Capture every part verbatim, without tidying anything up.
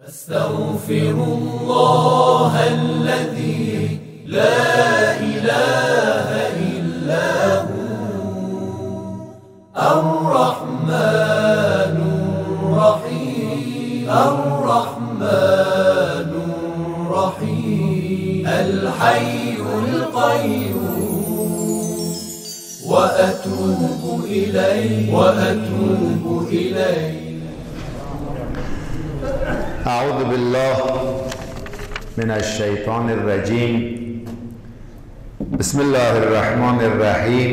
أستغفر الله الذي لا إله إلا هو الرحمن الرحيم الرحمن الرحيم الحي القيوم وأتوب إليه وأتوب إليه. أعوذ بالله من الشيطان الرجيم. بسم الله الرحمن الرحيم.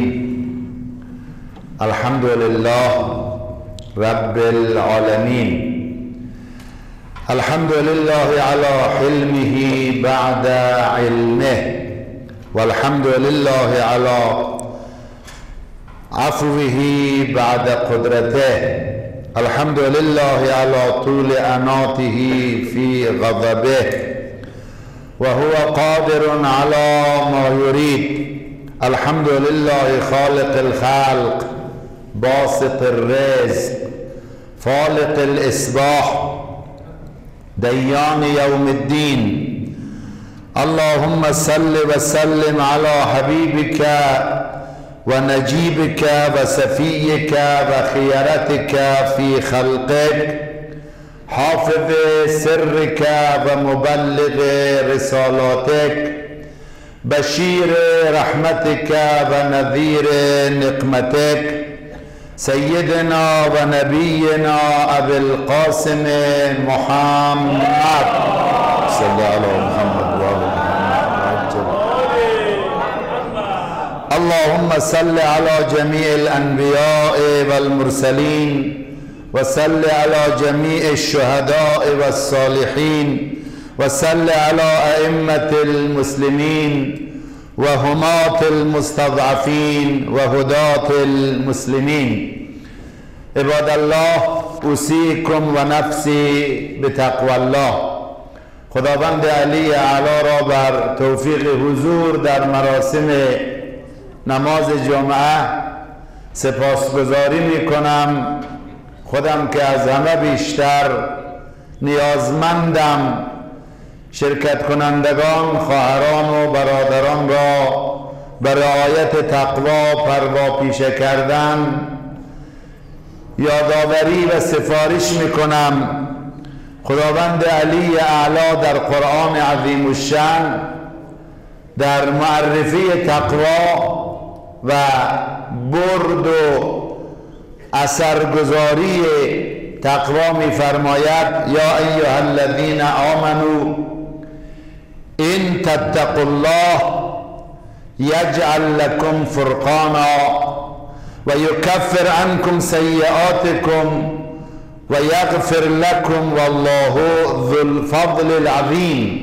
الحمد لله رب العالمين. الحمد لله على حلمه بعد علمه، والحمد لله على عفوه بعد قدرته. الحمد لله على طول أناته في غضبه، وهو قادر على ما يريد. الحمد لله خالق الخلق باسط الرزق فالق الإصباح ديان يوم الدين. اللهم صل وسلم على حبيبك ونجيبك وسفيك وخيرتك في خلقك، حافظ سرك ومبلغ رسالاتك، بشير رحمتك ونذير نقمتك، سيدنا ونبينا أبي القاسم محمد صلى الله على محمد وآل محمد. اللهم صل على جميع الأنبياء والمرسلين، وصل على جميع الشهداء والصالحين، وصل على أئمة المسلمين وهماة المستضعفين وهداة المسلمين. عباد الله، اوصیکم و نفسی بتقوى الله. خداوند علی اعلی را بر توفیق حضور در مراسم نماز جمعه سپاسگزاری می کنم. خودم که از همه بیشتر نیازمندم شرکت کنندگان، خواهران و برادران را به رعایت تقوا پروا پیشه کردن یادآوری و سفارش می کنم. خداوند علی اعلی در قرآن عظیم الشأن در معرفی تقوا و برد و اثرگذاری تقوا می فرماید: یا ایها الذین آمنوا ان تتقوا الله یجعل لكم فرقانا و یکفر عنکم سیئاتکم و یغفر لكم والله ذو الفضل العظیم.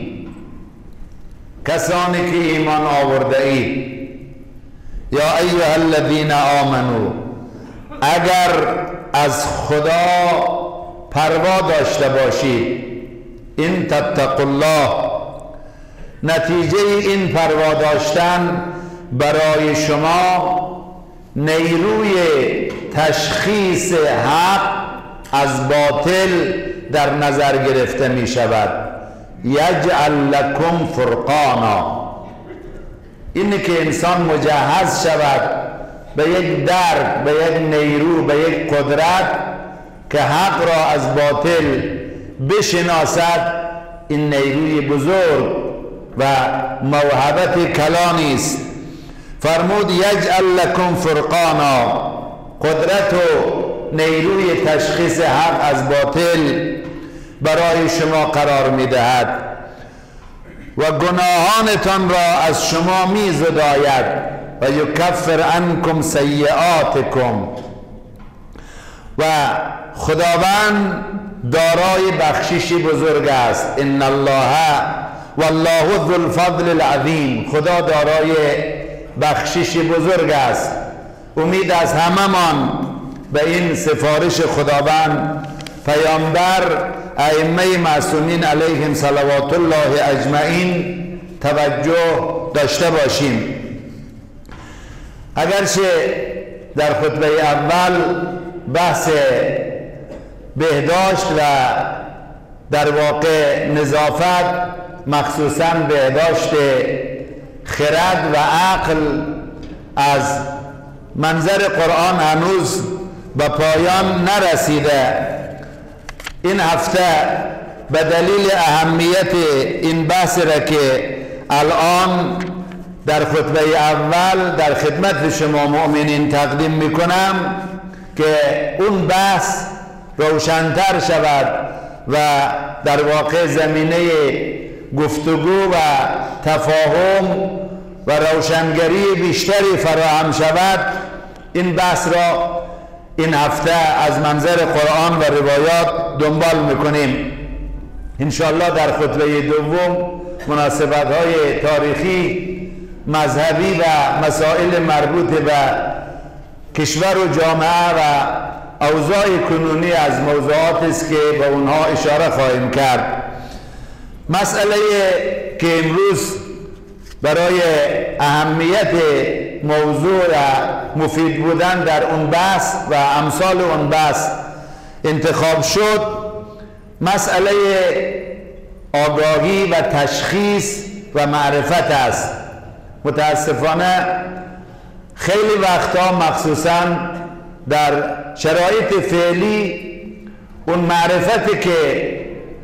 کسانی که ایمان آورده اید، یا ایها الذین آمنو، اگر از خدا پروا داشته باشید، این تتقوا الله، نتیجه این پروا داشتن برای شما نیروی تشخیص حق از باطل در نظر گرفته می شود. یجعل لکم فرقانا، اینه که انسان مجهز شود به یک درک، به یک نیرو، به یک قدرت که حق را از باطل بشناسد. این نیروی بزرگ و موهبت کلانی است. فرمود یجعل لکم فرقانا، قدرت و نیروی تشخیص حق از باطل برای شما قرار میدهد و گناهانتان را از شما می زداید و یکفر عنکم سیئاتکم. و خداوند دارای بخششی بزرگ است. ان الله والله ذو الفضل العظیم. خدا دارای بخششی بزرگ است. امید از هممان به این سفارش خداوند، پیامبر، ائمه معصومین علیهم صلوات الله اجمعین توجه داشته باشیم. اگرچه در خطبه اول بحث بهداشت و در واقع نظافت، مخصوصاً بهداشت خرد و عقل از منظر قرآن هنوز به پایان نرسیده. این هفته به دلیل اهمیت این بحث را که الان در خطبه اول در خدمت شما مؤمنین تقدیم میکنم که اون بحث روشن‌تر شود و در واقع زمینه گفتگو و تفاهم و روشنگری بیشتری فراهم شود. این بحث را این هفته از منظر قرآن و روایات دنبال میکنیم. انشاءالله در خطبه دوم مناسبت‌های تاریخی، مذهبی و مسائل مربوط به کشور و جامعه و اوضاع کنونی از موضوعات است که به اونها اشاره خواهیم کرد. مسئله که امروز برای اهمیت موضوع و مفید بودن در اون بحث و امثال اون بحث انتخاب شد، مسئله آگاهی و تشخیص و معرفت است. متاسفانه خیلی وقتا مخصوصاً در شرایط فعلی اون معرفتی که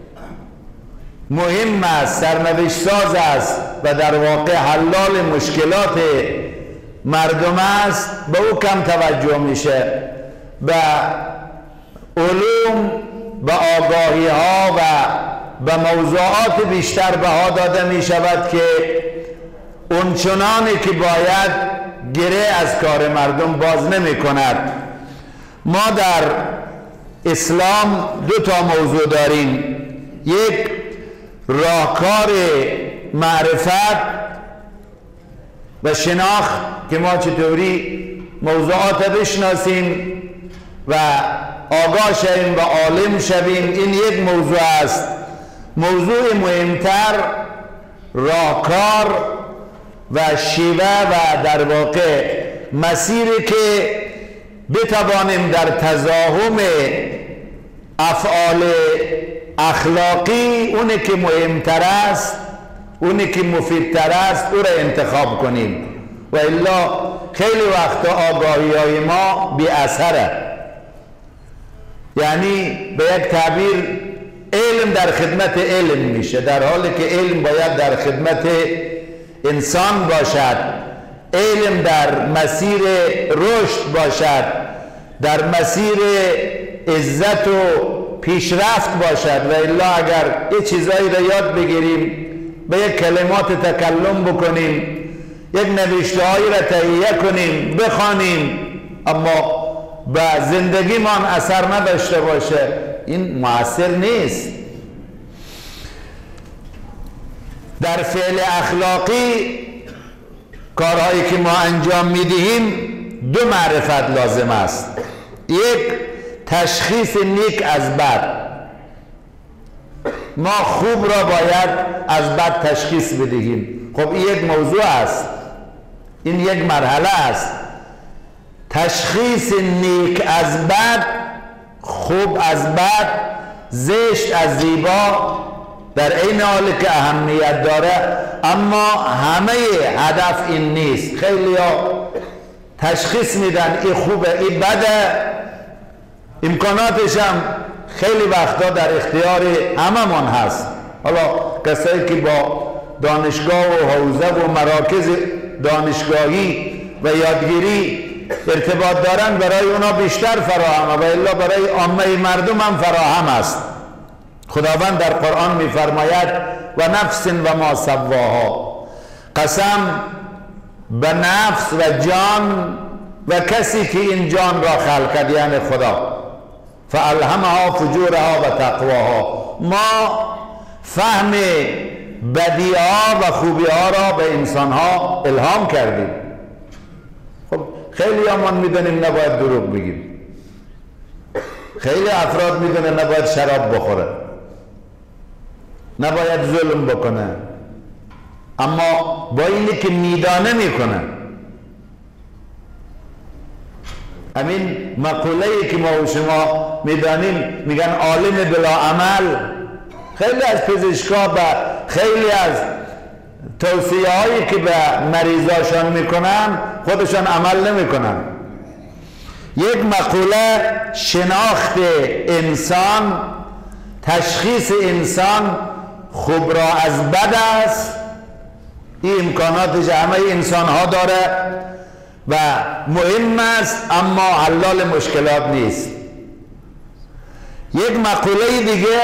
مهم است، سرنوشت ساز است و در واقع حلال مشکلات مردم است، به او کم توجه میشه. به علوم، به آگاهی ها و به موضوعات بیشتر بها داده می شود که اون چنانی که باید گره از کار مردم باز نمی کند. ما در اسلام دو تا موضوع داریم. یک، راهکار معرفت و شناخت که ما چطوری موضوعات بشناسیم و آگاه شویم و عالم شویم، این یک موضوع است. موضوع مهمتر راهکار و شیوه و در واقع مسیری که بتوانیم در تزاحم افعال اخلاقی اونی که مهمتر است، اونی که مفیدتر است، او را انتخاب کنیم و الا خیلی وقت آگاهی های ما بی اثره. یعنی به یک تعبیر علم در خدمت علم میشه، در حالی که علم باید در خدمت انسان باشد، علم در مسیر رشد باشد، در مسیر عزت و پیشرفت باشد و الا اگر یه چیزایی را یاد بگیریم، به یک کلمات تکلم بکنیم، یک نوشته‌هایی را تهیه کنیم، بخوانیم، اما به زندگیمان اثر نداشته باشه، این مؤثر نیست. در فعل اخلاقی کارهایی که ما انجام میدهیم دو معرفت لازم است. یک، تشخیص نیک از بد. ما خوب را باید از بد تشخیص بدهیم. خب این یک موضوع است، این یک مرحله است. تشخیص نیک از بد، خوب از بد، زشت از زیبا، در این حال که اهمیت داره، اما همه هدف این نیست. خیلی ها تشخیص میدن این خوبه این بده، امکاناتش هم خیلی وقتا در اختیار همه من هست. حالا کسایی که با دانشگاه و حوزه و مراکز دانشگاهی و یادگیری ارتباط دارن، برای اونا بیشتر فراهمه و الا برای عامه مردم هم فراهم است. خداوند در قرآن میفرماید و نفس و ما سواها، قسم به نفس و جان و کسی که این جان را خلق کرد، یعنی خدا. فالهمها فجورها و تقواها، ما فهم بدیها و خوبیها را به انسانها الهام کردیم. خب خیلی همان میدونیم نباید دروغ بگیم، خیلی افراد میدونه نباید شراب بخوره، نباید ظلم بکنه، اما با اینی که میدانه میکنه. همین مقوله‌ای که ما و شما میدانیم، میگن عالم بلا عمل خیلی از پزشکا و خیلی از توصیه هایی که به مریضاشان میکنن خودشان عمل نمیکنن. یک مقوله شناخت انسان، تشخیص انسان خوب را از بد است، این امکاناتش همه انسان ها داره و مهم است اما حلال مشکلات نیست. یک مقوله دیگه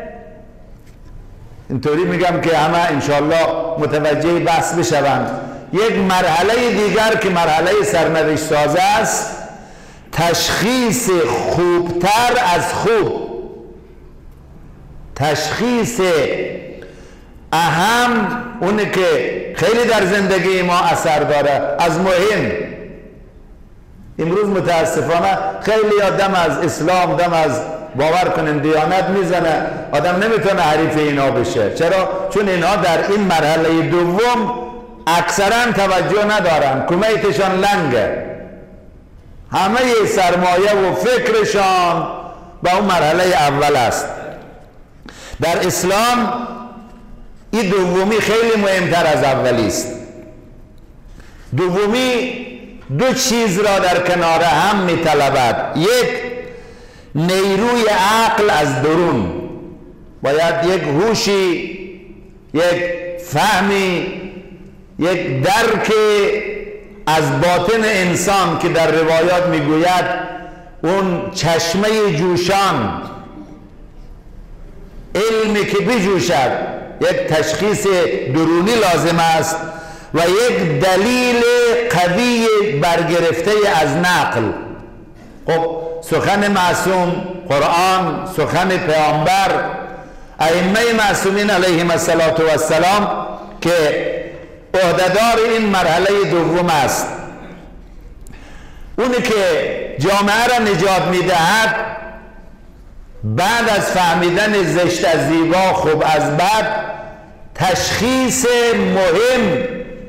اینطوری میگم که همه انشالله متوجه بحث بشوند، یک مرحله دیگر که مرحله سرنوشت سازه است، تشخیص خوبتر از خوب، تشخیص اهم، اونه که خیلی در زندگی ما اثر داره، از مهم. امروز متاسفانه خیلی آدم از اسلام، دم از باور کنین دیانت میزنه، آدم نمیتونه حریف اینا بشه. چرا؟ چون اینا در این مرحله دوم اکثرا توجه ندارن، کمیتشان لنگه، همه سرمایه و فکرشان با اون مرحله اول است. در اسلام این دومی خیلی مهمتر از اولی است. دومی دو چیز را در کنار هم میطلبد. یک، نیروی عقل از درون، باید یک هوشی، یک فهمی، یک درک از باطن انسان که در روایات میگوید اون چشمه جوشان، علمی که بجوشد، یک تشخیص درونی لازم است و یک دلیل قوی برگرفته از نقل. خب سخن معصوم، قرآن، سخن پیامبر، ائمه معصومین علیهم السلام که عهدهدار این مرحله دوم است، اونی که جامعه را نجات میدهد بعد از فهمیدن زشت از زیبا، خوب از بد، تشخیص مهم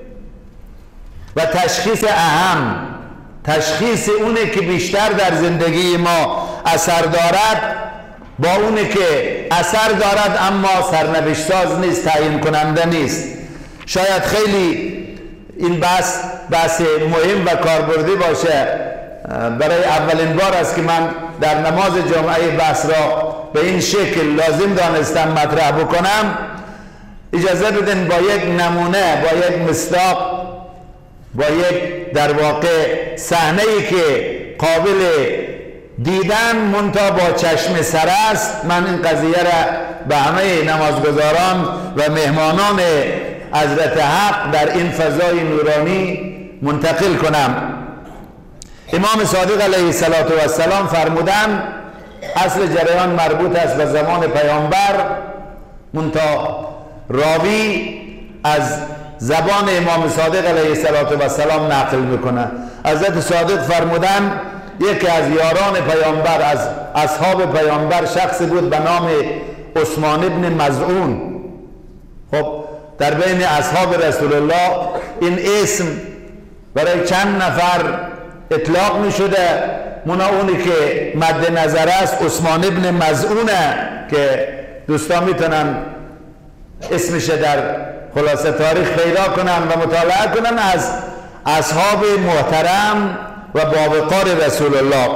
و تشخیص اهم، تشخیص اونه که بیشتر در زندگی ما اثر دارد با اونه که اثر دارد اما سرنوشت ساز نیست، تعیین کننده نیست. شاید خیلی این بحث بحث مهم و کاربردی باشه. برای اولین بار است که من در نماز جمعه بحث را به این شکل لازم دانستم مطرح بکنم. اجازه بدین با یک نمونه، با یک مصداق، با یک در واقع صحنه‌ای که قابل دیدن منتها با چشم سر است، من این قضیه را به همه نمازگزاران و مهمانان حضرت حق در این فضای نورانی منتقل کنم. امام صادق علیه السلام فرمودند اصل جریان مربوط است به زمان پیامبر، منتها راوی از زبان امام صادق علیه السلام نقل میکنه. حضرت صادق فرمودند یکی از یاران پیامبر، از اصحاب پیامبر، شخصی بود به نام عثمان ابن مظعون. خب در بین اصحاب رسول الله این اسم برای چند نفر اطلاق می شده، منا اونی که مد نظر است عثمان ابن مظعونه که دوستان میتونن اسمش در خلاصه تاریخ پیدا کنن و مطالعه کنن، از اصحاب محترم و باوقار رسول الله.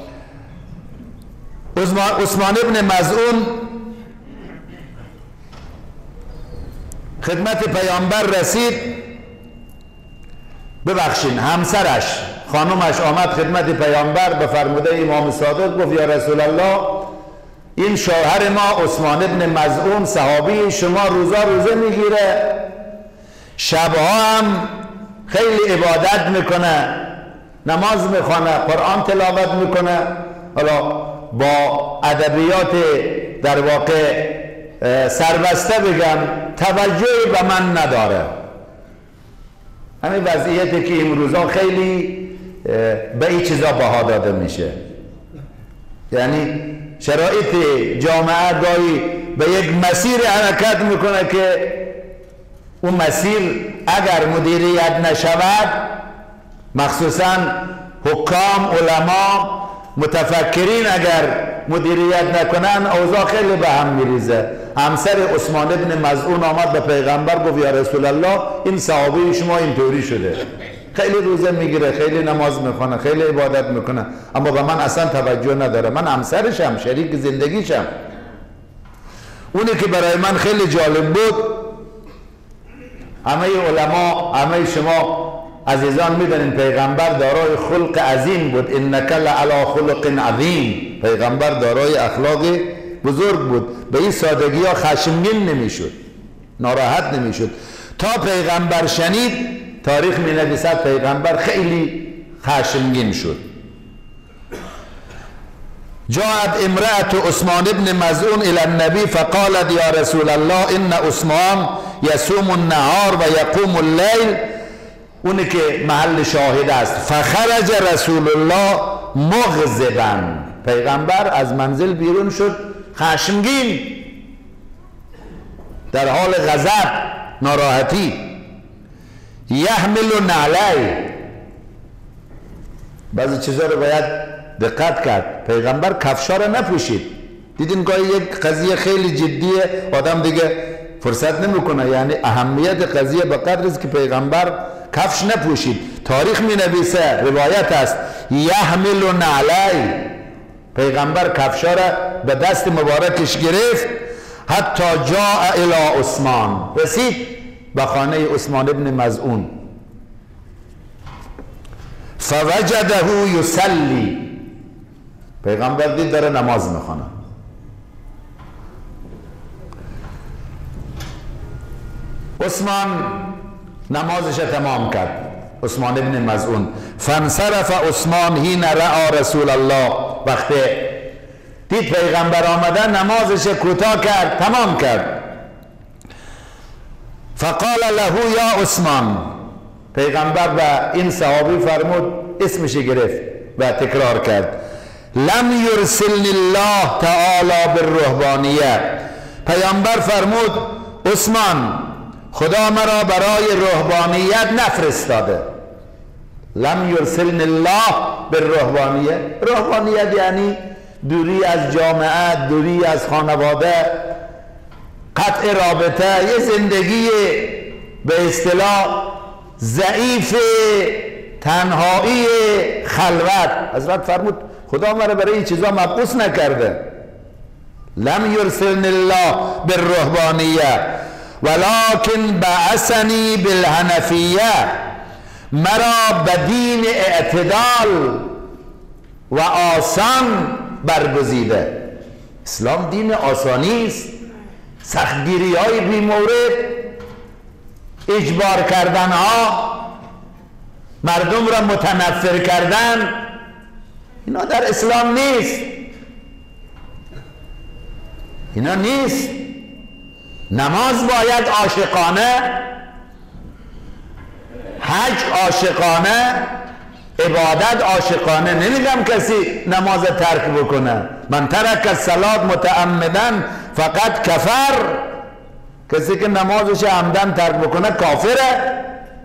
عثمان ابن مظعون خدمت پیامبر رسید، ببخشین همسرش خانمش آمد خدمت پیامبر به فرموده امام صادق، گفت یا رسول الله این شوهر ما عثمان ابن مظعون صحابی شما روزا روزه میگیره، شبها هم خیلی عبادت میکنه، نماز میخونه، قرآن تلاوت میکنه، حالا با ادبیات در واقع سربسته بگم توجهی به من نداره. همین وضعیتی که این روزا خیلی به این چیزا بها داده میشه، یعنی شرایط جامعه گاهی به یک مسیر حرکت میکنه که اون مسیر اگر مدیریت نشود، مخصوصا حکام، علما، متفکرین اگر مدیریت نکنن اوضاع خیلی به هم میریزه. همسر عثمان ابن مظعون آمد به پیغمبر گفت یا رسول الله این صحابه شما اینطوری شده، خیلی روزه میگیره، خیلی نماز میخونه، خیلی عبادت میکنه، اما به من اصلا توجه نداره، من همسرشم، شریک زندگیشم. اونی که برای من خیلی جالب بود، همه علما، همه شما عزیزان میدونین پیغمبر دارای خلق عظیم بود. انک لعلی خلق عظیم. پیغمبر دارای اخلاق بزرگ بود، به این سادگی ها خشمگین نمیشد، ناراحت نمیشد. تا پیغمبر شنید، تاریخ می نویسد پیغمبر خیلی خشمگین شد. جاءت امرأة عثمان ابن مظعون الى النبي فقالت یا رسول الله ان عثمان يصوم النهار و يقوم الليل. اونی که محل شاهد است. فخرج رسول الله مغضبا. پیغمبر از منزل بیرون شد خشمگین، در حال غضب، ناراحتی. یحمل نعلی. بعضی چیزا رو باید دقت کرد. پیغمبر کفشا رو نپوشید. دیدین گاهی یک قضیه خیلی جدیه، آدم دیگه فرصت نمیکنه. یعنی اهمیت قضیه به قدر است که پیغمبر کفش نپوشید. تاریخ می نویسه، روایت است، یحمل نعلی. پیغمبر کفشا را به دست مبارکش گرفت حتی جاء الی عثمان. رسید به خانه عثمان ابن مظعون. فوجده یصلی. پیغمبر دید داره نماز میخونه. عثمان نمازش تمام کرد، عثمان ابن مظعون. فانصرف عثمان حین رأى رسول الله. وقتی دید پیغمبر آمدن نمازش کوتاه کرد، تمام کرد. فقال له یا عثمان. پیغمبر به این صحابی فرمود، اسمش گرفت و تکرار کرد، لم یرسلنی الله تعالی بالرهبانیه. پیغمبر فرمود عثمان خدا مرا برای رهبانیت نفرستاده. لم یرسلنی الله بالرهبانیه. رهبانیت یعنی دوری از جامعه، دوری از خانواده، قطع رابطه، یه زندگی به اصطلاح ضعیف، تنهایی، خلوت. حضرت فرمود خدا مرا برای این چیزا مبعوث نکرده. لم یرسلنی الله بالرهبانیه ولكن بعثنی بالحنفیه. مرا به دین اعتدال و آسان برگزیده. اسلام دین آسانی است. سختگیری های بی مورد، اجبار کردن ها، مردم را متنفر کردن، اینا در اسلام نیست. اینا نیست. نماز باید عاشقانه، حج عاشقانه، عبادت عاشقانه. نمیگم کسی نماز ترک بکنه. من ترک الصلاة متعمدا فقط کفر. کسی که نمازش عمدن ترک بکنه کافره.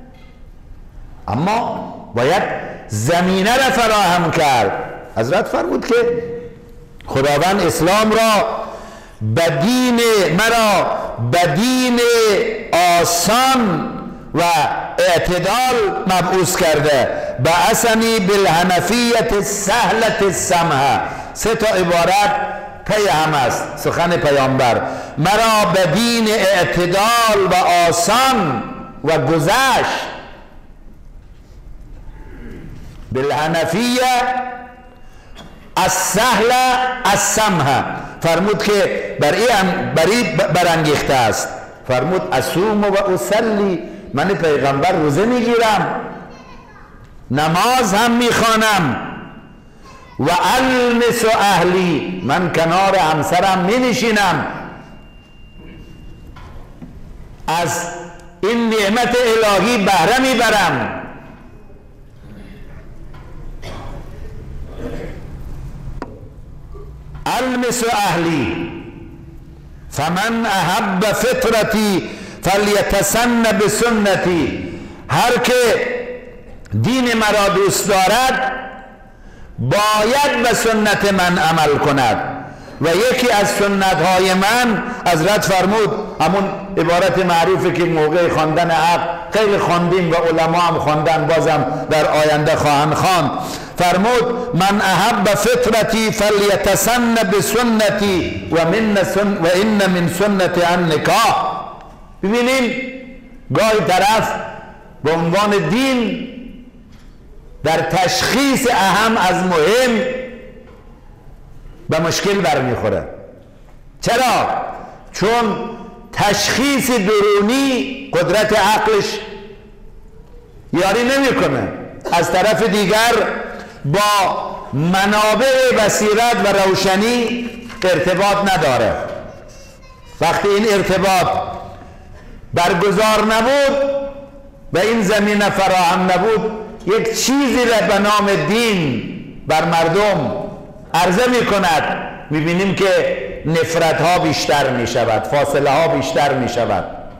اما باید زمینه را فراهم کرد. حضرت فرمود که خداوند اسلام را به دین مرا به دین آسان و اعتدال مبعوث کرده. بعثنی بالحنفیت السهلة السمحة. سه تا عبارت پی هم است سخن پیامبر. مرا به دین اعتدال و آسان و گذشت. بالحنفیه السهلة السمحة. فرمود که برای برای برانگیخته است. فرمود اصوم و اصلی. من پیغمبر روزه میگیرم، نماز هم میخوانم، و المس اهلی. من کنار همسرم مینشینم، از این نعمت الهی بهره میبرم. المس اهلی فمن احب فطرتی فلیتسن بسنتی. هر که دین مرا دوست دارد باید به سنت من عمل کند و یکی از سنت های من حضرت فرمود، همون عبارت معروفی که موقع خواندن عقل خیلی خواندیم و علما هم خواندن، بازم در آینده خواهند خواند، فرمود من احب فطرتی فلیتسن بسنتی و من سن و ان من سنت النکاح. ببینیم گاهی طرف به عنوان دین در تشخیص اهم از مهم به مشکل برمیخوره. چرا؟ چون تشخیص درونی قدرت عقلش یاری نمیکنه، از طرف دیگر با منابع بصیرت و روشنی ارتباط نداره. وقتی این ارتباط برگزار نبود و این زمینه فراهم نبود، یک چیزی را به نام دین بر مردم عرضه می کند، می بینیم که نفرت ها بیشتر می شود، فاصله ها بیشتر می شود،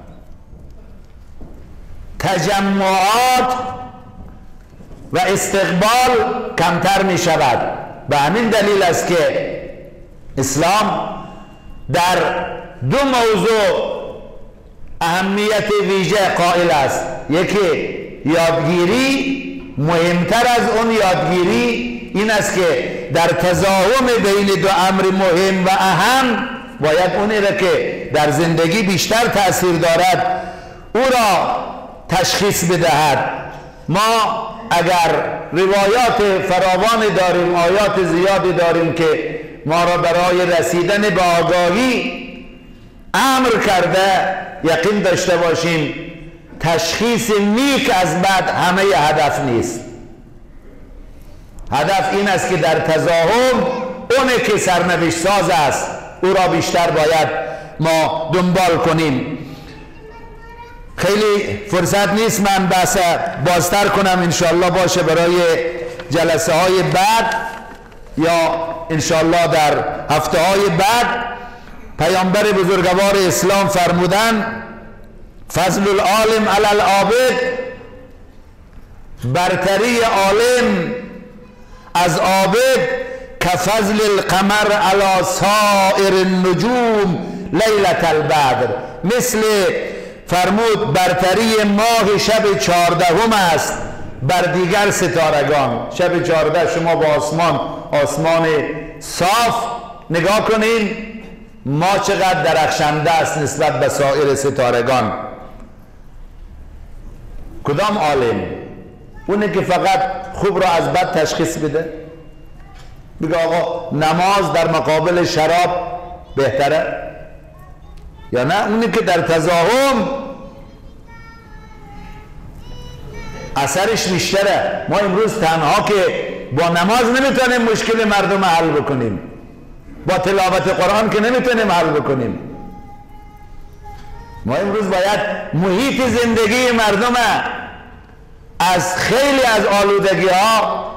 تجمعات و استقبال کمتر می شود. به همین دلیل است که اسلام در دو موضوع اهمیت ویژه قائل است. یکی یادگیری، مهمتر از اون یادگیری این است که در تضاهم بین دو امر مهم و اهم باید اونی را که در زندگی بیشتر تأثیر دارد او را تشخیص بدهد. ما اگر روایات فراوان داریم، آیات زیادی داریم که ما را برای رسیدن به آگاهی امر کرده، یقین داشته باشیم تشخیص نیک از بد همه هدف نیست. هدف این است که در تضاهم اونه که سرنوشت ساز است او را بیشتر باید ما دنبال کنیم. خیلی فرصت نیست من بحث بازتر کنم، انشاءالله باشه برای جلسه های بعد یا انشاءالله در هفته های بعد. پیامبر بزرگوار اسلام فرمودن فضل العالم علی العابد، برتری عالم از عابد کفضل القمر علی سائر النجوم لیلة البدر، مثل فرمود برتری ماه شب چهاردهم است بر دیگر ستارگان. شب چهارده شما با آسمان آسمان صاف نگاه کنین، ما چقدر درخشنده است نسبت به سایر ستارگان. کدام عالم؟ اونه که فقط خوب را از بد تشخیص بده، بگه آقا نماز در مقابل شراب بهتره، یا نه اونه که در تضاهم اثرش بیشتره. ما امروز تنها که با نماز نمیتونیم مشکل مردم حل بکنیم، با تلاوت قرآن که نمیتونیم حل بکنیم. ما امروز باید محیط زندگی مردم از خیلی از آلودگی ها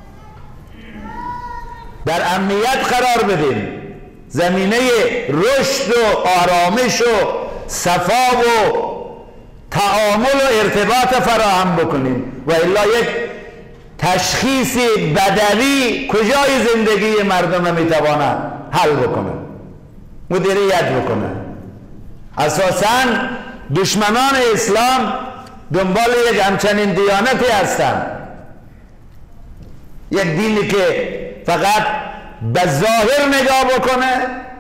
در امنیت قرار بدیم، زمینه رشد و آرامش و صفا و تعامل و ارتباط فراهم بکنیم. و الا یک تشخیص بدوی کجای زندگی مردم میتواند حل بکنه، مدیریت بکنه. اساساً دشمنان اسلام دنبال یک همچنین دیانتی هستند، یک دینی که فقط به ظاهر نگاه بکنه،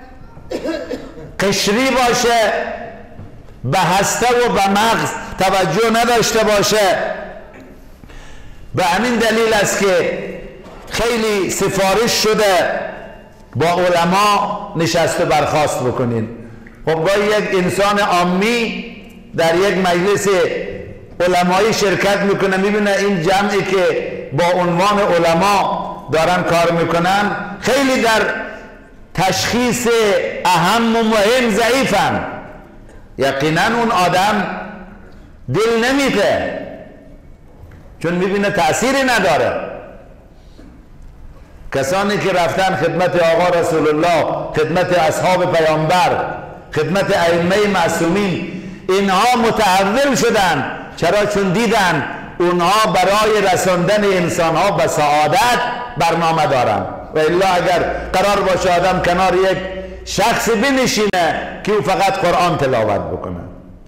قشری باشه، به هسته و به مغز توجه نداشته باشه. به همین دلیل است که خیلی سفارش شده با علما نشست و برخاست بکنین. خب گاهی یک انسان عامی در یک مجلس علمایی شرکت میکنه، میبینه این جمعی که با عنوان علما دارن کار میکنن خیلی در تشخیص اهم و مهم ضعیفن. یقینا اون آدم دل نمیده، چون میبینه تأثیری نداره. کسانی که رفتن خدمت آقا رسول الله، خدمت اصحاب پیامبر، خدمت ائمه معصومین، اینها متحول شدن. چرا؟ چون دیدن اونها برای رساندن انسانها به سعادت برنامه دارن. و الا اگر قرار باشه آدم کنار یک شخص بنشینه که او فقط قرآن تلاوت بکنه،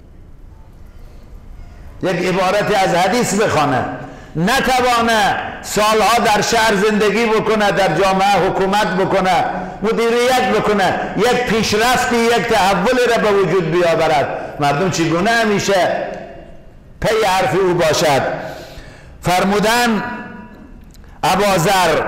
یک عبارت از حدیث بخونه، نتوانه سالها در شهر زندگی بکنه، در جامعه حکومت بکنه، مدیریت بکنه، یک پیشرفتی، یک تحولی را به وجود بیاورد، مردم چگونه همیشه پی حرف او باشد؟ فرمودن ابوذر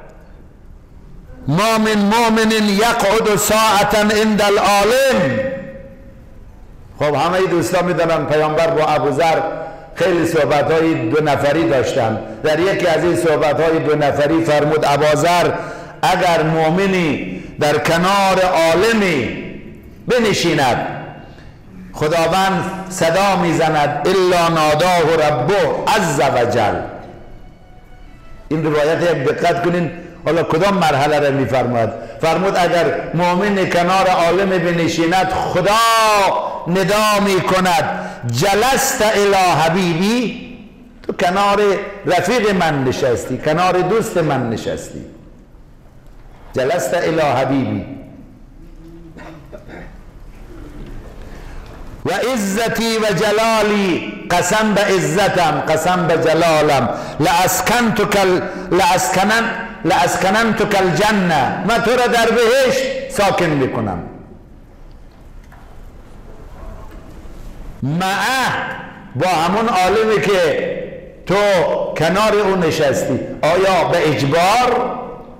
ما من مؤمن یقعد ساعتا عند العالم. خب همه دوستان میدونن پیامبر با ابوذر خیلی صحبت‌های دو نفری داشتن. در یکی از این صحبت‌های دو نفری فرمود ابوذر اگر مؤمنی در کنار عالمی بنشیند، خداوند صدا میزند الا ناداه ربه عز وجل. این روایت یک دقت کنین، حالا کدام مرحله را میفرماید؟ فرمود اگر مؤمن کنار عالم بنشیند، خدا ندا میکند جلست الی حبیبی، تو کنار رفیق من نشستی، کنار دوست من نشستی. جلست الی حبیبی و عزتی و جلالی، قسم به عزتم، قسم به جلالم، لاسکنتک لاسکنن لاسکننتک الجنه، من تو را در بهشت ساکن میکنم. معه با همون عالمی که تو کنار او نشستی، آیا به اجبار؟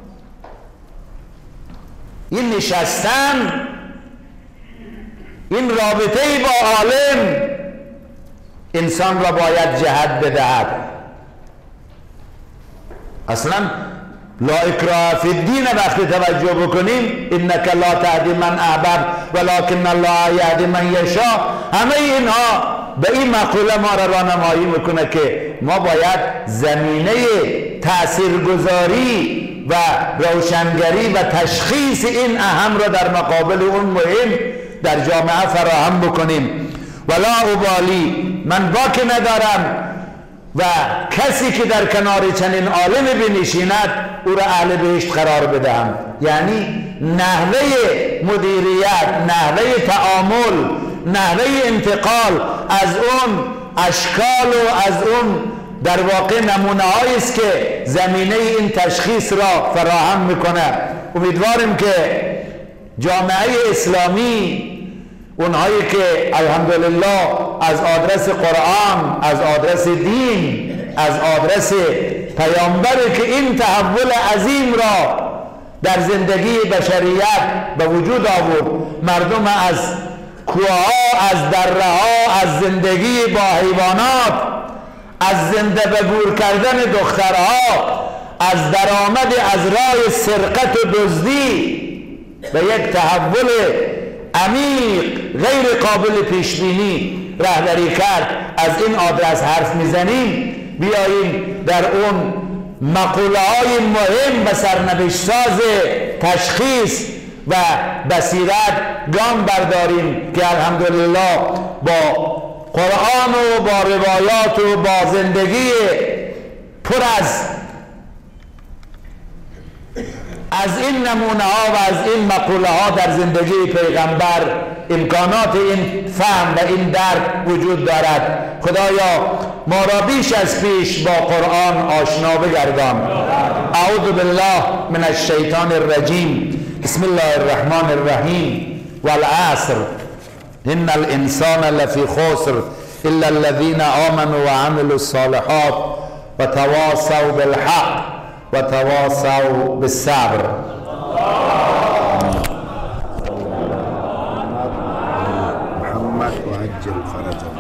این نشستن، این رابطه با عالم انسان را باید جهت بدهد. اصلا لا اکراه فی الدین وقتی توجه بکنیم، انک لا تهدی من احببت ولکن الله یهدی من یشاء، همه اینها به این مقوله ما را راهنمایی میکنه که ما باید زمینه تاثیرگذاری و روشنگری و تشخیص این اهم را در مقابل اون مهم در جامعه فراهم بکنیم. ولا ابالی، من باک ندارم و کسی که در کنار چنین عالم بنشیند او را اهل بهشت قرار بدهم. یعنی نحوه مدیریت، نحوه تعامل، نحوه انتقال از اون اشکال و از اون در واقع نمونه هایی است که زمینه این تشخیص را فراهم میکنه. امیدواریم که جامعه اسلامی، اونهایی که الحمدلله از آدرس قرآن، از آدرس دین، از آدرس پیامبر که این تحول عظیم را در زندگی بشریت به وجود آورد، مردم از کوه‌ها، از دره‌ها، از زندگی با حیوانات، از زنده به گور کردن دخترها، از درآمد از راه سرقت و دزدی به یک تحول عمیق غیر قابل پیش بینی رهبری کرد. از این آدرس حرف میزنیم، بیاییم در اون مقوله های مهم و سرنوشت ساز تشخیص و بصیرت گام برداریم که الحمدلله با قرآن و با روایات و با زندگی پر از از این نمونه ها و از این مقوله ها در زندگی پیغمبر امکانات این فهم و این درک وجود دارد. خدایا ما را بیش از پیش با قرآن آشنا بگردان. اعوذ بالله من الشیطان الرجیم. بسم الله الرحمن الرحیم. والعصر ان الانسان لفی خسر الا الذين آمنوا وعملوا الصالحات وتواصوا بالحق وتواصوا بالصبر. محمد وعجل فرجه.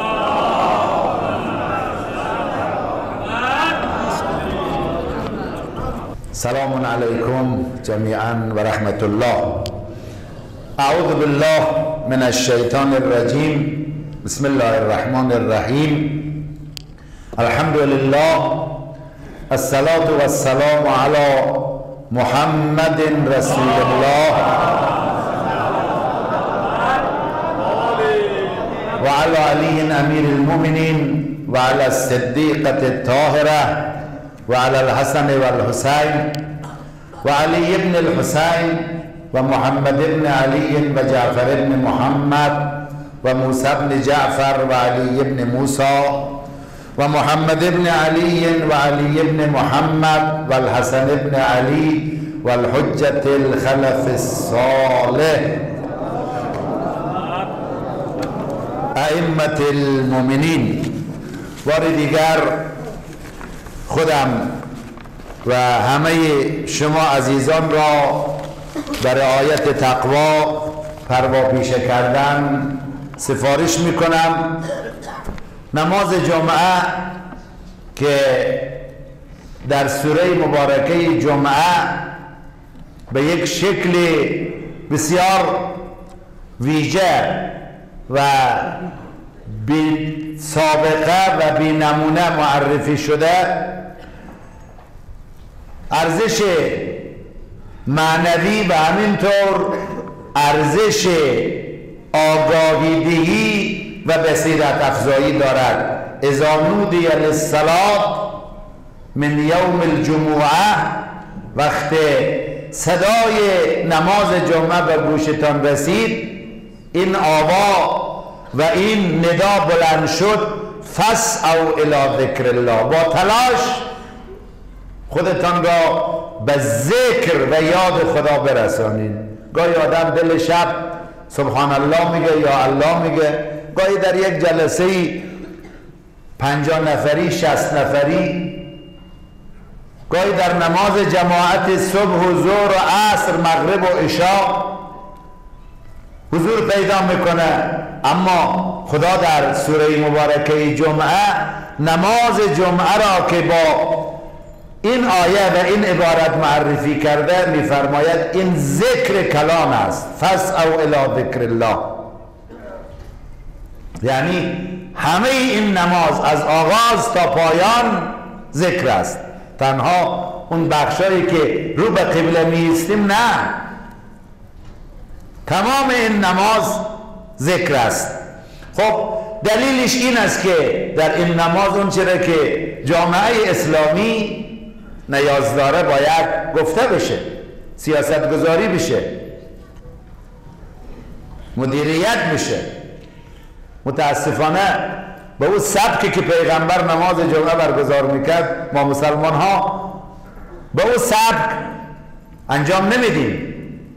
سلام علیکم جمیعا و رحمت الله. اعوذ بالله من الشیطان الرجیم. بسم الله الرحمن الرحیم. الحمد لله الصلاة والسلام على محمد رسول الله وعلى علی امیر المؤمنین وعلى الصديقة الطاهرة وعلى الحسن والحسين وعلي بن الحسين ومحمد بن علي وجعفر بن محمد وموسى بن جعفر وعلي بن موسى ومحمد بن علي وعلي بن محمد والحسن بن علي والحجة الخلف الصالح ائمة المؤمنین. بار دیگر خودم و همه شما عزیزان را در رعایت تقوا پروا پیشه کردن سفارش میکنم. نماز جمعه که در سوره مبارکه جمعه به یک شکل بسیار ویژه و بی سابقه و بی نمونه معرفی شده، ارزش معنوی و همینطور ارزش آگاهیدهی و بصیرت افزایی دارد. اذا نودی للصلاة من یوم الجمعه، وقت صدای نماز جمعه به گوشتان رسید، این آوا و این ندا بلند شد، فاسعوا الی ذکر الله، با تلاش خودتان را به ذکر و یاد خدا برسانید. گاهی آدم دل شب سبحان الله میگه یا الله میگه، گاهی در یک جلسه پنجاه نفری شصت نفری، گاهی در نماز جماعت صبح و ظهر و عصر مغرب و عشاء حضور پیدا میکنه. اما خدا در سوره مبارکه جمعه نماز جمعه را که با این آیه و این عبارت معرفی کرده میفرماید این ذکر کلام است. فاسعوا الی ذکر الله، یعنی همه این نماز از آغاز تا پایان ذکر است. تنها اون بخشایی که رو به قبله میستیم نه، تمام این نماز ذکر است. خب دلیلش این است که در این نماز اون چیزی که جامعه اسلامی نیاز داره باید گفته بشه، سیاست گذاری بشه، مدیریت بشه. متاسفانه به اون سبکی که پیغمبر نماز جمعه برگزار میکرد ما مسلمان ها به اون سبک انجام نمیدیم.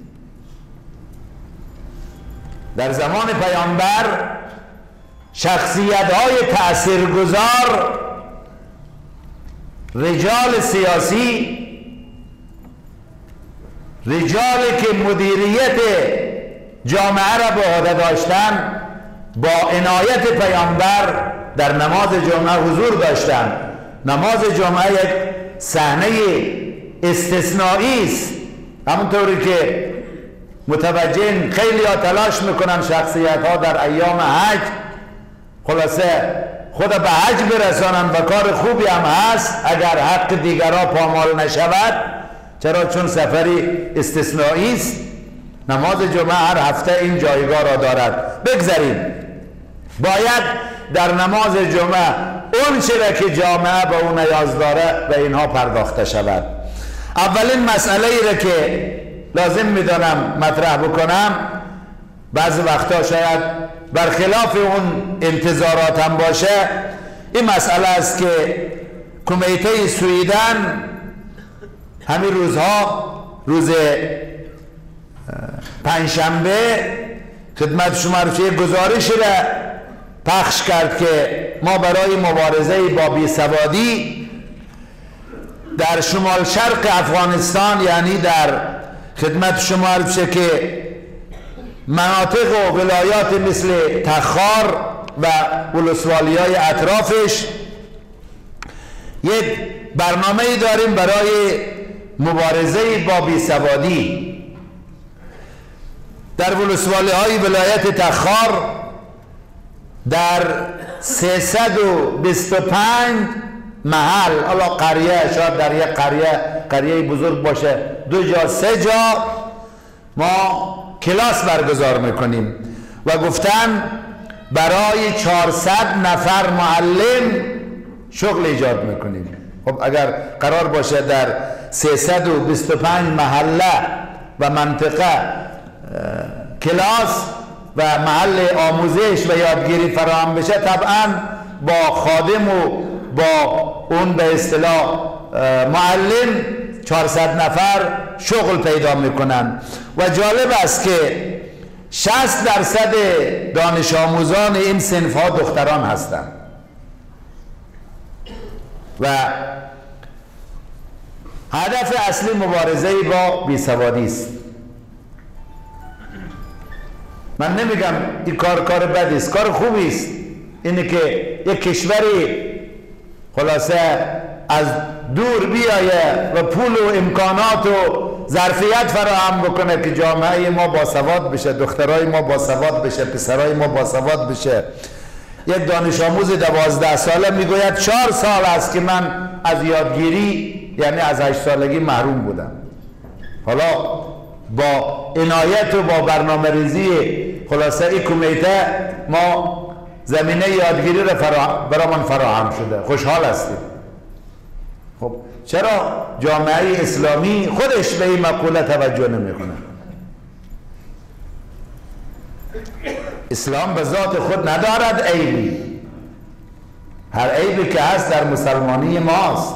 در زمان پیامبر شخصیت های تأثیرگذار، رجال سیاسی، رجالی که مدیریت جامعه را به عهده داشتن، با عنایت پیامبر در نماز جمعه حضور داشتن. نماز جمعه یک صحنه استثنایی است، همونطوری که متوجه خیلی ها تلاش میکنن شخصیت ها در ایام حج خلاصه خود به حج برسانن، و کار خوبی هم هست اگر حق دیگرها پامال نشود. چرا؟ چون سفری استثنایی است. نماز جمعه هر هفته این جایگاه را دارد. بگذاریم، باید در نماز جمعه اون چیزی که جامعه به اون نیاز داره به اینها پرداخته شود. اولین مسئله ای را که لازم میدانم مطرح بکنم، بعضی وقتا شاید برخلاف اون انتظاراتم باشه، این مسئله است که کمیته سویدن همین روزها روز پنجشنبه خدمت شما رو گزارشی را پخش کرد که ما برای مبارزه با بیسوادی در شمال شرق افغانستان، یعنی در خدمت شما عرض که مناطق و ولایات مثل تخار و ولسوالی های اطرافش، یک برنامه داریم برای مبارزه با بیسوادی. در ولسوالی های ولایت تخار در سیصد و بیست و پنج محل، حالا قریه، شاید در یک قریه قریه بزرگ باشه دو جا سه جا ما کلاس برگزار میکنیم و گفتن برای چهارصد نفر معلم شغل ایجاد میکنیم. خب اگر قرار باشه در سیصد و بیست و پنج محله و منطقه کلاس و محل آموزش و یادگیری فراهم بشه، طبعا با خادم و با اون به اصطلاح معلم چهارصد نفر شغل پیدا میکنن. و جالب است که شصت درصد دانش آموزان این صنف ها دختران هستند و هدف اصلی مبارزه با بیسوادی است. من نمیگم این کار کار بدی است، کار خوبی است. اینه که یک کشوری خلاصه از دور بیایه و پول و امکانات و ظرفیت فراهم بکنه که جامعه ما باسواد بشه، دخترای ما باسواد بشه، پسرای ما باسواد بشه. یک دانش آموز دوازده ساله میگوید چهار سال است که من از یادگیری یعنی از هشت سالگی محروم بودم. حالا با عنایت و با برنامه ریزی خلاصه این کمیته ما زمینه یادگیری را فرا... برامون فراهم شده، خوشحال هستیم. خب چرا جامعه اسلامی خودش به این مقوله توجه نمیکنه؟ اسلام به ذات خود ندارد عیبی، هر عیبی که هست در مسلمانی ماست.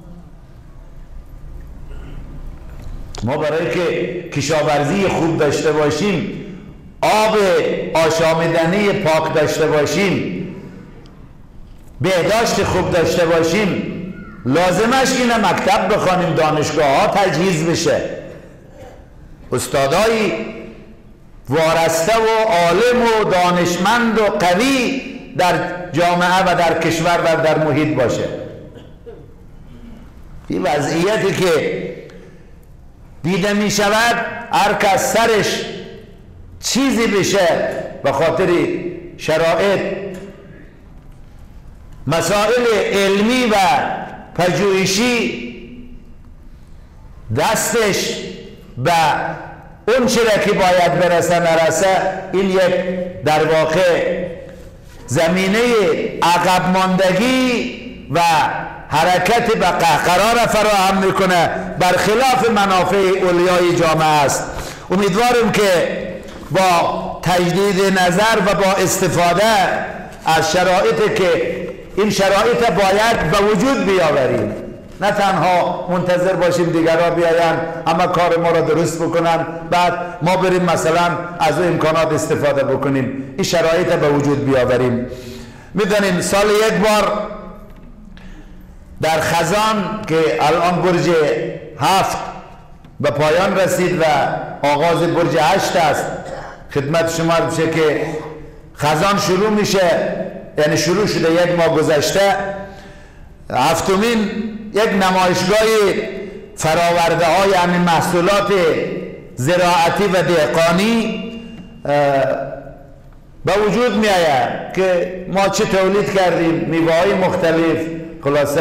ما برای که کشاورزی خوب داشته باشیم، آب آشامیدنی پاک داشته باشیم، بهداشت خوب داشته باشیم، لازمش اینه مکتب بخوانیم، دانشگاه ها تجهیز بشه، استادای وارسته و عالم و دانشمند و قوی در جامعه و در کشور و در محیط باشه. این وضعیتی که دیده می شود هر کس سرش چیزی بشه به خاطر شرایط مسائل علمی و پژوهشی دستش به اون چیزی که باید برسه نرسه، این یک در واقع زمینه عقب ماندگی و حرکت به قهقرا را فراهم میکنه، برخلاف منافع اولیای جامعه است. امیدوارم که با تجدید نظر و با استفاده از شرایطی که این شرایط باید به وجود بیاوریم، نه تنها منتظر باشیم دیگران بیاین اما کار ما را درست بکنن بعد ما بریم مثلا از اون امکانات استفاده بکنیم. این شرایط به وجود بیاوریم. میدونیم سال یک بار در خزان که الان برج هفت به پایان رسید و آغاز برج هشت است، خدمت شما بشه که خزان شروع میشه، یعنی شروع شده یک ماه گذشته. هفتمین یک نمایشگاه فراورده های همین محصولات زراعتی و دهقانی به وجود می آید که ما چه تولید کردیم، میوه های مختلف، خلاصه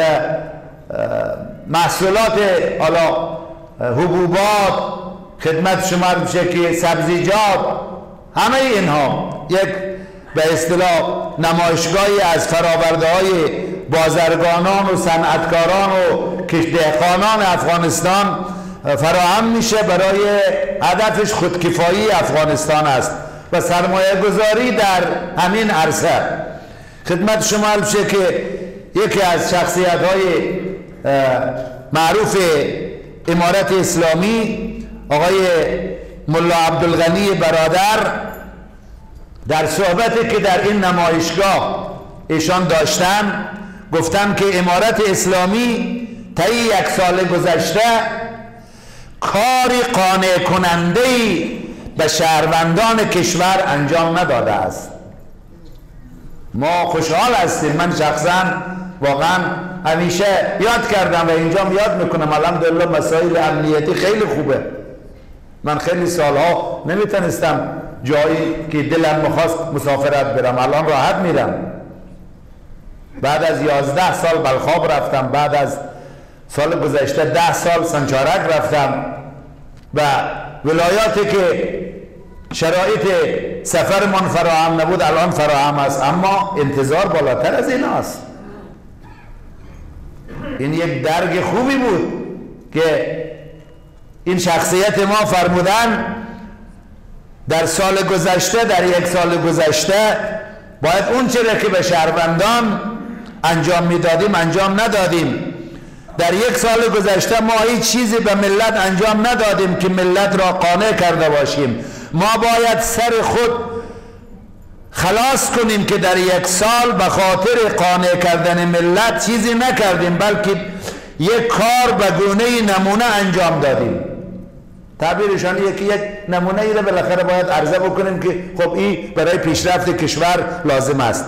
محصولات حالا حبوبات، خدمت شما بشه که سبزیجات، همه اینها یک به اصطلاح نمایشگاهی از فراورده های بازرگانان و صنعتکاران و دهقانان افغانستان فراهم میشه. برای هدفش خودکفایی افغانستان است و سرمایه گذاری در همین عرصه. خدمت شما بشه که یکی از شخصیت های معروف امارت اسلامی آقای ملا عبدالغنی برادر در صحبتی که در این نمایشگاه ایشان داشتن گفتن که امارت اسلامی طی یک سال گذشته کاری قانع کننده‌ای به شهروندان کشور انجام نداده است. ما خوشحال هستیم. من شخصا واقعا همیشه یاد کردم و اینجا یاد میکنم الحمدلله مسائل امنیتی خیلی خوبه. من خیلی سالها نمیتونستم جایی که دلم میخواست مسافرت برم، الان راحت میرم. بعد از یازده سال بلخاب رفتم، بعد از سال گذشته ده سال سنچارک رفتم و ولایاتی که شرایط سفرمان فراهم نبود، الان فراهم است، اما انتظار بالاتر از این است. این یک درگ خوبی بود که این شخصیت ما فرمودن در سال گذشته، در یک سال گذشته باید اون چیزی که به شهروندان انجام میدادیم انجام ندادیم. در یک سال گذشته ما هیچ چیزی به ملت انجام ندادیم که ملت را قانع کرده باشیم. ما باید سر خود خلاص کنیم که در یک سال به خاطر قانع کردن ملت چیزی نکردیم، بلکه یک کار به گونه نمونه انجام دادیم. تعبیرشان یکی یک نمونه ای را بالاخره باید عرضه بکنیم که خب این برای پیشرفت کشور لازم است.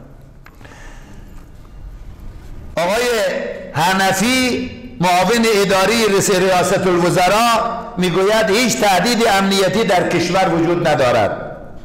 آقای حنفی معاون اداری ریاست الوزراء میگوید هیچ تهدید امنیتی در کشور وجود ندارد.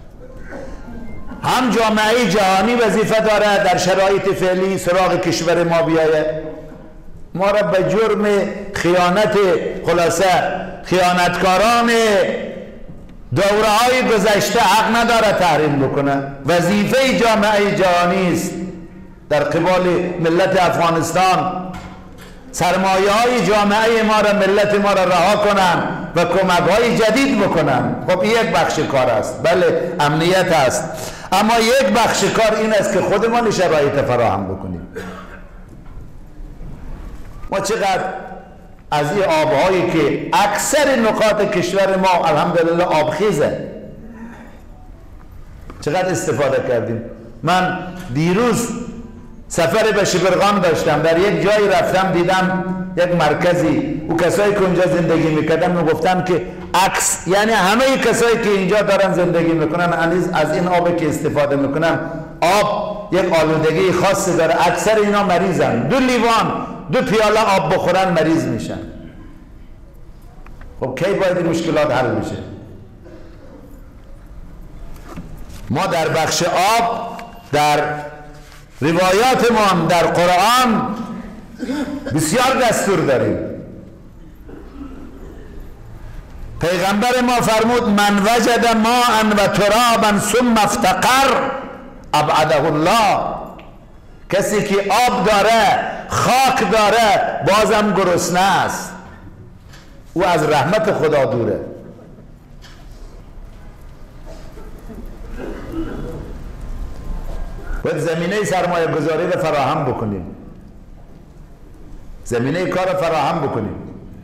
هم جامعه جهانی وظیفه دارد در شرایط فعلی سراغ کشور ما بیاید، ما را به جرم خیانت، خلاصه خیانتکاران دوره های گذشته حق نداره تحریم بکنه. وظیفه جامعه جهانی است در قبال ملت افغانستان سرمایه های جامعه ما را، ملت ما را رها کنن و کمک های جدید بکنن. خب این یک بخش کار است، بله امنیت است، اما یک بخش کار این است که خودمان شرایط فراهم بکنیم. ما چقدر از این آبهایی که اکثر نقاط کشور ما الحمدلله آبخیزه چقدر استفاده کردیم. من دیروز سفر به شبرغان داشتم، در یک جایی رفتم دیدم یک مرکزی، و کسایی که اونجا زندگی میکردن میگفتن که عکس، یعنی همه کسایی که اینجا دارن زندگی میکنن از این آب که استفاده میکنن، آب یک آلودگی خاصی داره، اکثر اینا مریضن، دو لیوان دو پیاله آب بخورن مریض میشن. خب کی باید این مشکلات حل میشه؟ ما در بخش آب در روایات ما در قرآن بسیار دستور داریم. پیغمبر ما فرمود من وجد ماء و ترابا ثم افتقر ابعده الله. کسی که آب داره، خاک داره، بازم گرسنه است، او از رحمت خدا دوره. باید زمینه سرمایه گذاری رو فراهم بکنیم، زمینه کار رو فراهم بکنیم.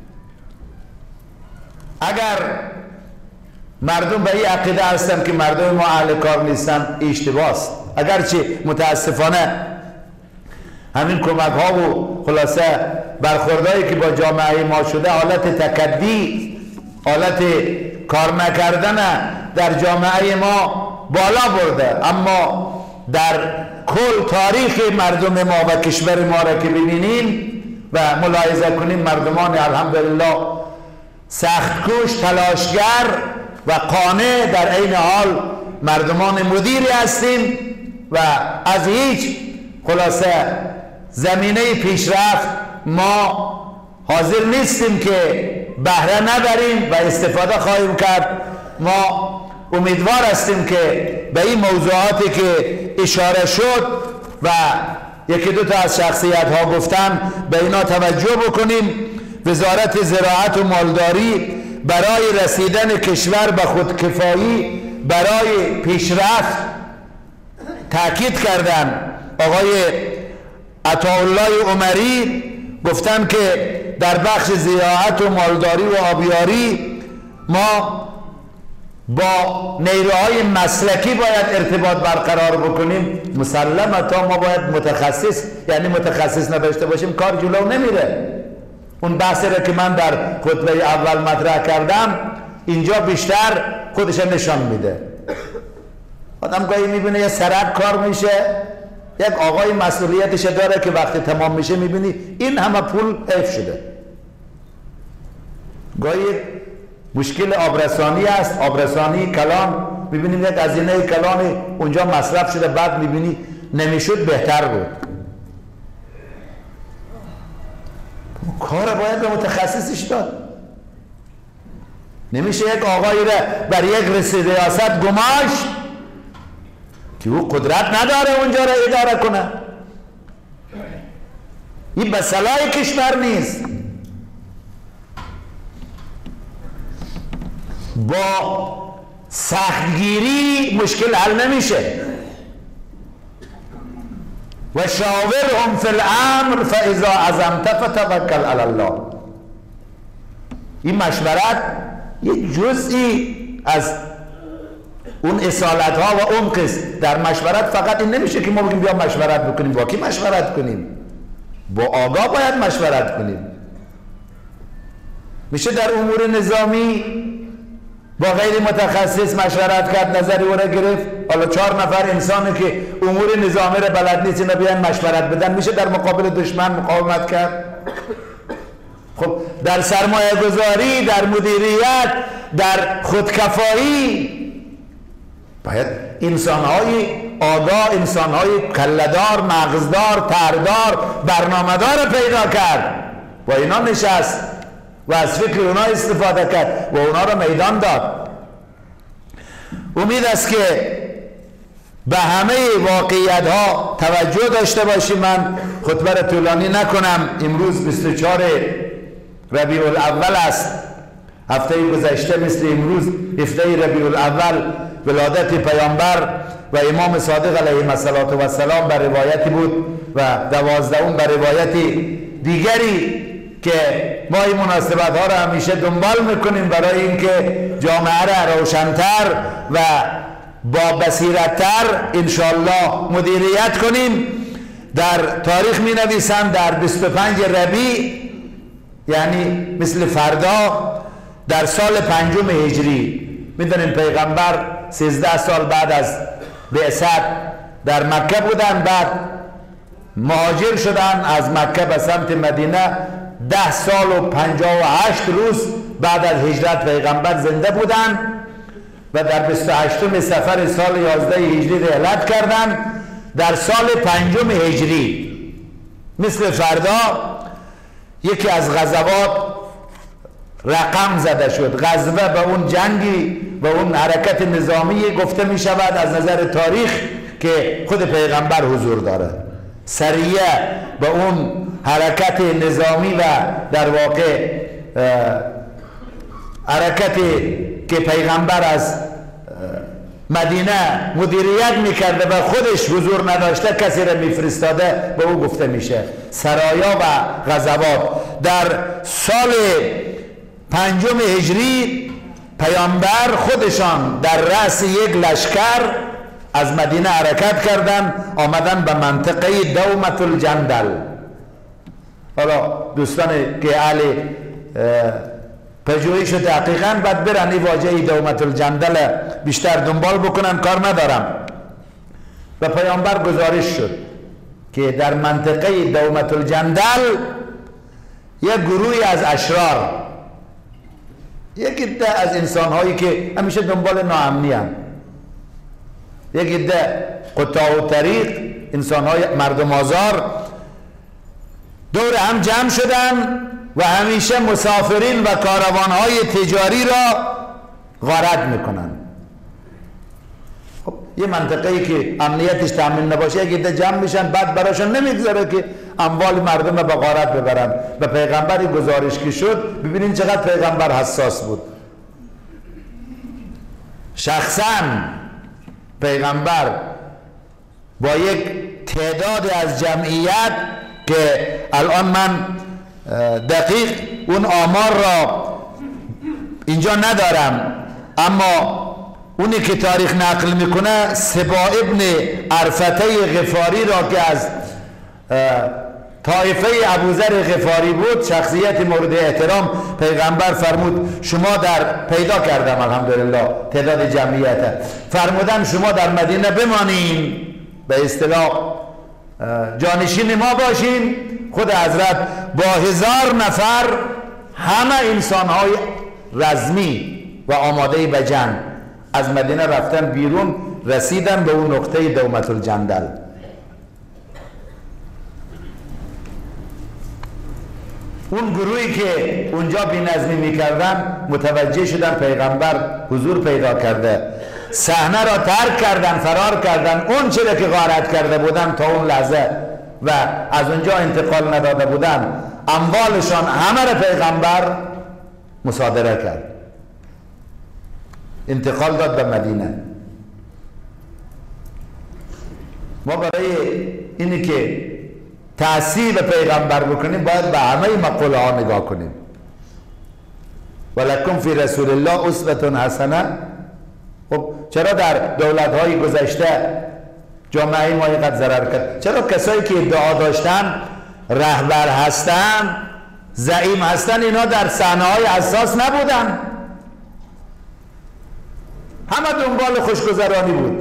اگر مردم به این عقیده هستن که مردم ما اهل کار نیستن، اشتباه است. اگرچه متاسفانه همین کمک ها و خلاصه برخوردهایی که با جامعه ما شده حالت تکدی، حالت کار نکردن در جامعه ما بالا برده، اما در کل تاریخ مردم ما و کشور ما را که ببینیم و ملاحظه کنیم، مردمان الحمدلله سختکوش، تلاشگر و قانع در عین حال مردمان مدیری هستیم و از هیچ خلاصه زمینه پیشرفت ما حاضر نیستیم که بهره نبریم و استفاده خواهیم کرد. ما امیدوار هستیم که به این موضوعاتی که اشاره شد و یکی دو تا از شخصیت ها گفتن به اینا توجه بکنیم. وزارت زراعت و مالداری برای رسیدن کشور به خودکفایی، برای پیشرفت تاکید کردن. آقای عطاالله عمری گفتن که در بخش زراعت و مالداری و آبیاری ما با نیروهای مسلکی باید ارتباط برقرار بکنیم. مسلماً تا ما باید متخصص، یعنی متخصص نداشته باشیم کار جلو نمیره. اون بحثی را که من در خطبه اول مطرح کردم اینجا بیشتر خودش نشان میده. آدم گاهی میبینه یه سرک کار میشه، یک آقای مسئولیتش داره که وقتی تمام میشه میبینی این همه پول حیف شده. گاهی مشکل آبرسانی است، آبرسانی کلان، میبینیم یک هزینه کلانی اونجا مصرف شده، بعد میبینی نمیشد بهتر بود. کار باید به متخصصش داد. نمیشه یک آقایی را بر یک رئیس ریاست گماشت که او قدرت نداره اونجا را اداره کنه. این به صلاح کشور نیست. با سختگیری مشکل حل نمیشه. و شاورهم فی الامر فاذا عزمت فتوکل علی الله. این مشورت یک جزئی از اون اصالت ها و اون قسم. در مشورت فقط این نمیشه که ما بگیم بیا مشورت بکنیم. با کی مشورت کنیم؟ با آگاه باید مشورت کنیم. میشه در امور نظامی با غیر متخصص مشورت کرد، نظری او را گرفت؟ حالا چهار نفر انسانی که امور نظامی را بلد نیست اینا بیان مشورت بدن، میشه در مقابل دشمن مقاومت کرد؟ خب در سرمایه گذاری، در مدیریت، در خودکفایی باید انسانهای آگاه، انسانهای کله‌دار، مغزدار، تردار، برنامه‌دار پیدا کرد. با اینا نشست و از فکر اونا استفاده کرد و اونا را میدان داد. امید است که به همه واقعیت ها توجه داشته باشیم. من خطبه را طولانی نکنم. امروز بیست و چهار ربیع الاول است. هفته گذشته مثل امروز هفده ربیع الاول ولادت پیامبر و امام صادق علیه السلام به روایتی بود و دوازدهم به روایتی دیگری که ما این مناسبت ها را همیشه دنبال میکنیم برای اینکه جامعه را روشن‌تر و با بصیرت‌تر انشاءالله مدیریت کنیم. در تاریخ می نویسند در بیست و پنج ربیع، یعنی مثل فردا، در سال پنجم هجری. میدونیم پیغمبر سیزده سال بعد از بعثت در مکه بودن، بعد مهاجر شدن از مکه به سمت مدینه. ده سال و پنجاه و هشت روز بعد از هجرت پیغمبر زنده بودن و در بیست و هشتم سفر سال یازده هجری رحلت کردن. در سال پنجم هجری مثل فردا یکی از غزوات رقم زده شد. غزوه به اون جنگی و اون حرکت نظامی گفته می شود از نظر تاریخ که خود پیغمبر حضور داره. سریه به اون حرکت نظامی و در واقع حرکتی که پیغمبر از مدینه مدیریت میکرده و خودش حضور نداشته کسی را میفرستاده به او گفته میشه سرایا و غزوات. در سال پنجم هجری پیامبر خودشان در رأس یک لشکر از مدینه حرکت کردن، آمدن به منطقه دومة الجندل. حالا دوستان که اهل پژوهش و تحقیقاً باید برن این واژه دومة الجندل بیشتر دنبال بکنن، کار ندارم. و پیامبر گزارش شد که در منطقه دومة الجندل یک گروهی از اشرار، یک عده از انسان‌هایی که همیشه دنبال ناامنی هستند، یک عده قطاع الطریق، انسان‌های مردم آزار، دور هم جمع شدن و همیشه مسافرین و کاروان‌های تجاری را غارت میکنن. خب یه منطقه‌ای که امنیتش تامین نباشه یک عده جمع میشن، بعد براشون نمیگذاره که اموال مردم به غارت ببرن. به پیغمبری گزارش که شد، ببینین چقدر پیغمبر حساس بود. شخصاً پیغمبر با یک تعداد از جمعیت که الان من دقیق اون آمار را اینجا ندارم، اما اونی که تاریخ نقل میکنه سبا ابن عرفته غفاری را که از طایفه ابوذر غفاری بود، شخصیت مورد احترام، پیغمبر فرمود شما در پیدا کردم الحمدلله تعداد جمعیت، فرمودن شما در مدینه بمانین، به اصطلاح جانشین ما باشین. خود حضرت با هزار نفر همه انسانهای رزمی و آماده به جنگ از مدینه رفتن بیرون، رسیدن به اون نقطه دومة الجندل. اون گروهی که اونجا بی‌نظمی میکردن متوجه شدن پیغمبر حضور پیدا کرده، صحنه را ترک کردن، فرار کردن. اون چیزی که غارت کرده بودن تا اون لحظه و از اونجا انتقال نداده بودن، اموالشان همه را پیغمبر مصادره کرد، انتقال داد به مدینه. ما برای اینی که تأثیر پیغمبر بکنیم باید به همه مقوله ها نگاه کنیم. ولکم فی رسول الله اسوة حسنه. خب چرا در دولت های گذشته جامعه ما اینقدر ضرر کرد؟ چرا کسایی که ادعا داشتن رهبر هستن، زعیم هستن، اینا در صحنه های حساس نبودن؟ همه دنبال خوشگذرانی بود.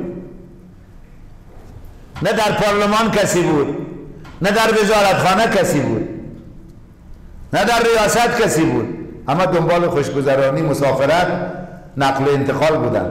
نه در پارلمان کسی بود، نه در وزارتخانه کسی بود، نه در ریاست کسی بود. اما دنبال خوشگذرانی، مسافرت، نقل و انتقال بودن.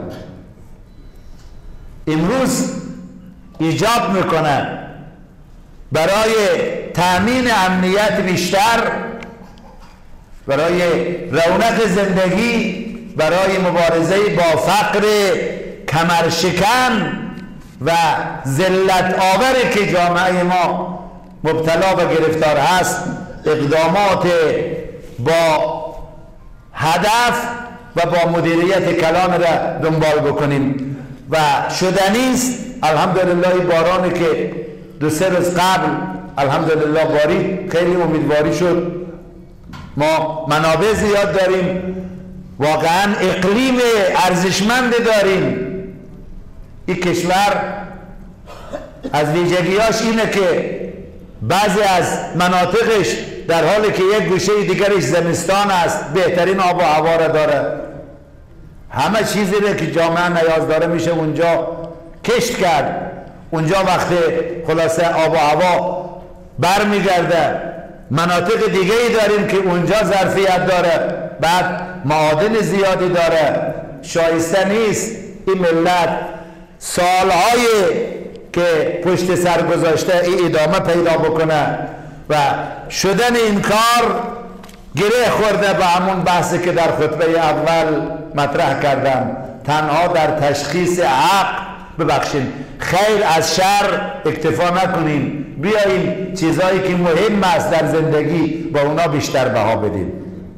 امروز ایجاب میکنه برای تأمین امنیت بیشتر، برای رونق زندگی، برای مبارزه با فقر کمرشکن و ذلت آوری که جامعه ما مبتلا و گرفتار هست، اقدامات با هدف و با مدیریت کلان را دنبال بکنیم و شدنی است. الحمدلله بارانی که دو سه روز قبل الحمدلله باری، خیلی امیدواری شد. ما منابع زیاد داریم، واقعا اقلیم ارزشمند داریم. این کشور از ویژگیاش اینه که بعضی از مناطقش در حالی که یک گوشه دیگرش زمستان است بهترین آب و هوا را داره. همه چیزی را که جامعه نیاز داره میشه اونجا کشت کرد. اونجا وقتی خلاصه آب و هوا برمیگرده. مناطق دیگه ای داریم که اونجا ظرفیت داره، بعد معادن زیادی داره. شایسته نیست این ملت سالهای که پشت سر گذاشته ای ادامه پیدا بکنه و شدن این کار گره خورده به همون بحثی که در خطبه اول مطرح کردم. تنها در تشخیص حق ببخشید خیر از شر اکتفا نکنیم، بیاییم چیزایی که مهم است در زندگی با اونا بیشتر بها بدیم.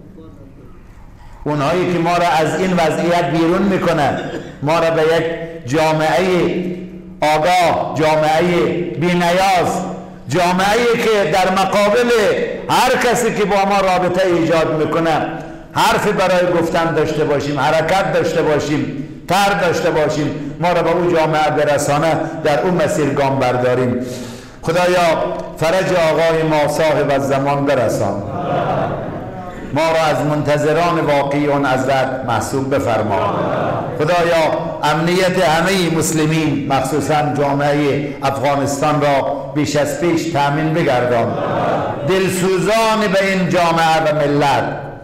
اونهایی که ما را از این وضعیت بیرون میکنن، ما را به یک جامعه آگاه، جامعه بی‌نیاز، جامعه که در مقابل هر کسی که با ما رابطه ایجاد میکنه حرف برای گفتن داشته باشیم، حرکت داشته باشیم، تر داشته باشیم، ما را به اون جامعه برسانه در اون مسیر گام برداریم. خدایا فرج آقای ما صاحب الزمان برسان، ما را از منتظران واقعی اون حضرت محسوب بفرما. خدایا امنیت همه مسلمین مخصوصا جامعه افغانستان را بیش از پیش تأمین بگردان. دلسوزان به این جامعه و ملت،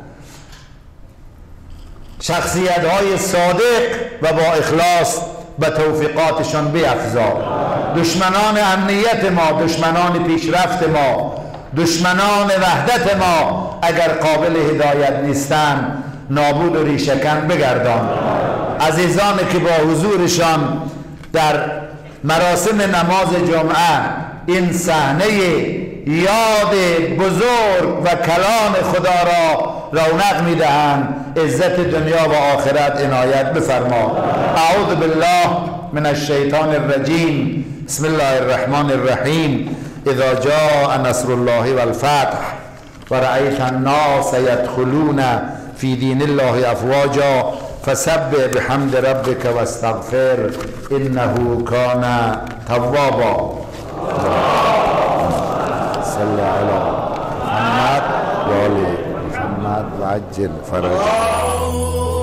شخصیت های صادق و با اخلاص به توفیقاتشان بیفزا. دشمنان امنیت ما، دشمنان پیشرفت ما، دشمنان وحدت ما اگر قابل هدایت نیستند نابود و ریشه‌کن بگردان. عزیزانی که با حضورشان در مراسم نماز جمعه این صحنه یاد بزرگ و کلام خدا را رونق میدهند، عزت دنیا و آخرت عنایت بفرما. اعوذ بالله من الشیطان الرجیم. بسم الله الرحمن الرحیم. اذا جاء نصر الله والفتح ورأيت الناس يدخلون في دين الله افواجا فسبح بحمد ربك واستغفر انه كان توابا. صل على محمد و آل محمد و عجل فرجهم.